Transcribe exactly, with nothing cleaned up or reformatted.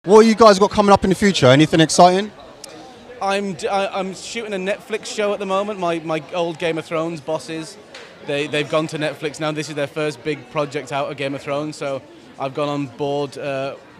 What you guys got coming up in the future? Anything exciting? I'm d- I- I'm shooting a Netflix show at the moment. My my old Game of Thrones bosses, they they've gone to Netflix now. This is their first big project out of Game of Thrones, so I've gone on board uh,